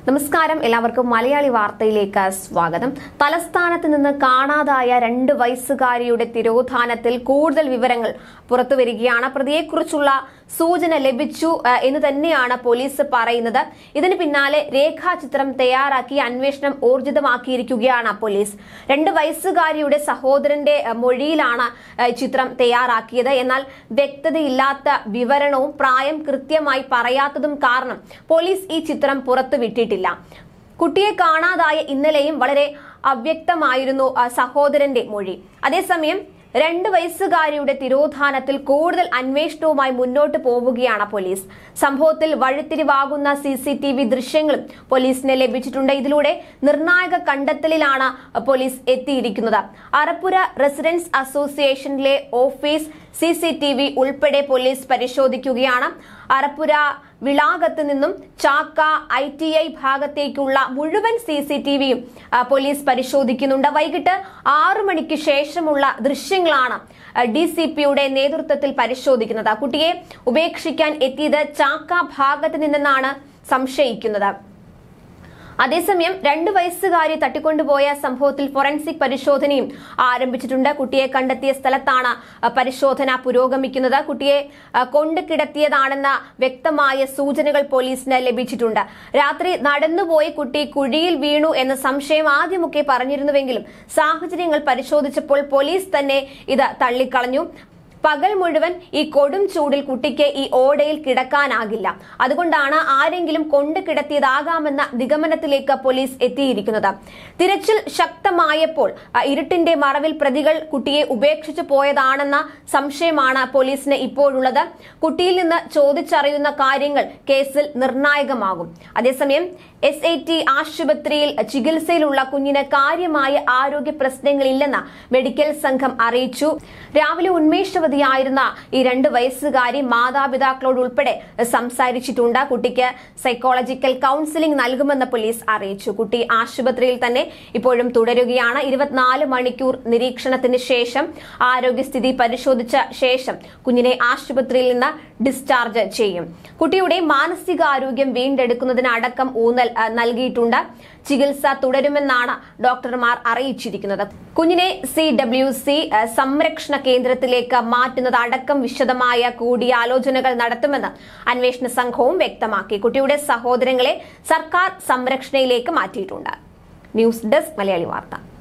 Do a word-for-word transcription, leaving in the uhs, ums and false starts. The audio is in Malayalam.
നമസ്കാരം, എല്ലാവർക്കും മലയാളി വാർത്തയിലേക്ക് സ്വാഗതം. തലസ്ഥാനത്ത് നിന്ന് കാണാതായ രണ്ട് വയസ്സുകാരിയുടെ തിരോധാനത്തിൽ കൂടുതൽ വിവരങ്ങൾ പുറത്തുവരികയാണ്. പ്രതിയെക്കുറിച്ചുള്ള സൂചന ലഭിച്ചു എന്ന് തന്നെയാണ് പോലീസ് പറയുന്നത്. ഇതിന് പിന്നാലെ രേഖാചിത്രം തയ്യാറാക്കി അന്വേഷണം ഊർജിതമാക്കിയിരിക്കുകയാണ് പോലീസ്. രണ്ട് വയസ്സുകാരിയുടെ സഹോദരന്റെ മൊഴിയിലാണ് ചിത്രം തയ്യാറാക്കിയത്. എന്നാൽ വ്യക്തതയില്ലാത്ത വിവരണവും പ്രായം കൃത്യമായി പറയാത്തതും കാരണം പോലീസ് ഈ ചിത്രം പുറത്തുവിട്ടിട്ടില്ല. കുട്ടിയെ കാണാതായ ഇന്നലെയും വളരെ അവ്യക്തമായിരുന്നു സഹോദരന്റെ മൊഴി. അതേസമയം രണ്ട് വയസ്സുകാരിയുടെ തിരോധാനത്തിൽ കൂടുതൽ അന്വേഷണവുമായി മുന്നോട്ട് പോവുകയാണ് പോലീസ്. സംഭവത്തിൽ വഴിത്തിരിവാകുന്ന സി സി ടി വി ദൃശ്യങ്ങളും പോലീസിന് ലഭിച്ചിട്ടുണ്ട്. ഇതിലൂടെ നിർണായക കണ്ടെത്തലിലാണ് പോലീസ് എത്തിയിരിക്കുന്നത്. അറപ്പുര റെസിഡൻസ് അസോസിയേഷനിലെ office C C T V ഉൾപ്പെടെ പോലീസ് പരിശോധിക്കുകയാണ്. അറപ്പുര വിളാകത്ത് നിന്നും ചാക്ക ഐ ടി ഐ ഭാഗത്തേക്കുള്ള മുഴുവൻ സി സി ടി വിയും പോലീസ് പരിശോധിക്കുന്നുണ്ട്. വൈകിട്ട് ആറു മണിക്ക് ശേഷമുള്ള ദൃശ്യങ്ങളാണ് ഡി സി പിയുടെ നേതൃത്വത്തിൽ പരിശോധിക്കുന്നത്. കുട്ടിയെ ഉപേക്ഷിക്കാൻ എത്തിയത് ചാക്ക ഭാഗത്ത് നിന്നെന്നാണ് സംശയിക്കുന്നത്. അതേസമയം രണ്ട് വയസ്സുകാരി തട്ടിക്കൊണ്ടുപോയ സംഭവത്തിൽ ഫോറൻസിക് പരിശോധനയും ആരംഭിച്ചിട്ടുണ്ട്. കുട്ടിയെ കണ്ടെത്തിയ സ്ഥലത്താണ് പരിശോധന പുരോഗമിക്കുന്നത്. കുട്ടിയെ കൊണ്ടു കിടത്തിയതാണെന്ന വ്യക്തമായ സൂചനകൾ പോലീസിന് ലഭിച്ചിട്ടുണ്ട്. രാത്രി നടന്നുപോയി കുട്ടി കുഴിയിൽ വീണു എന്ന സംശയം ആദ്യമൊക്കെ പറഞ്ഞിരുന്നുവെങ്കിലും സാഹചര്യങ്ങൾ പരിശോധിച്ചപ്പോൾ പോലീസ് തന്നെ ഇത് തള്ളിക്കളഞ്ഞു. പകൽ മുഴുവൻ ഈ കൊടും ചൂടിൽ കുട്ടിക്ക് ഈ ഓടയിൽ കിടക്കാനാകില്ല. അതുകൊണ്ടാണ് ആരെങ്കിലും കൊണ്ടു കിടത്തിയതാകാമെന്ന നിഗമനത്തിലേക്ക് പോലീസ് എത്തിയിരിക്കുന്നത്. തിരച്ചിൽ ശക്തമായപ്പോൾ ഇരുട്ടിന്റെ മറവിൽ പ്രതികൾ കുട്ടിയെ ഉപേക്ഷിച്ചു പോയതാണെന്ന സംശയമാണ് പോലീസിന് ഇപ്പോഴുള്ളത്. കുട്ടിയിൽ നിന്ന് ചോദിച്ചറിയുന്ന കാര്യങ്ങൾ കേസിൽ നിർണായകമാകും. അതേസമയം എസ് ഐ ടി ആശുപത്രിയിൽ ചികിത്സയിലുള്ള കുഞ്ഞിന് കാര്യമായ ആരോഗ്യ പ്രശ്നങ്ങളില്ലെന്ന് മെഡിക്കൽ സംഘം അറിയിച്ചു. രാവിലെ ഉന്മേഷവതിയായിരുന്ന ഈ രണ്ട് വയസ്സുകാരി മാതാപിതാക്കളോട് ഉൾപ്പെടെ സംസാരിച്ചിട്ടുണ്ട്. കുട്ടിക്ക് സൈക്കോളജിക്കൽ കൗൺസിലിംഗ് നൽകുമെന്ന് പോലീസ് അറിയിച്ചു. കുട്ടി ആശുപത്രിയിൽ തന്നെ ഇപ്പോഴും തുടരുകയാണ്. ഇരുപത്തിനാല് മണിക്കൂർ നിരീക്ഷണത്തിന് ശേഷം ആരോഗ്യസ്ഥിതി പരിശോധിച്ച ശേഷം കുഞ്ഞിനെ ആശുപത്രിയിൽ നിന്ന് ഡിസ്ചാർജ് ചെയ്യും. കുട്ടിയുടെ മാനസികാരോഗ്യം വീണ്ടെടുക്കുന്നതിന് അടക്കം ഊന്നൽ നൽകിയിട്ടുണ്ട്. ചികിത്സ തുടരുമെന്നാണ് ഡോക്ടർമാർ അറിയിച്ചിരിക്കുന്നത്. കുഞ്ഞിനെ സി ഡബ്ല്യു സി സംരക്ഷണ കേന്ദ്രത്തിലേക്ക് മാറ്റുന്നത് അടക്കം വിശദമായ കൂടിയാലോചനകൾ നടത്തുമെന്ന് അന്വേഷണ സംഘവും വ്യക്തമാക്കി. കുട്ടിയുടെ സഹോദരങ്ങളെ സർക്കാർ സംരക്ഷണയിലേക്ക് മാറ്റിയിട്ടുണ്ട്. ന്യൂസ് ഡെസ്ക് മലയാളി വാർത്ത.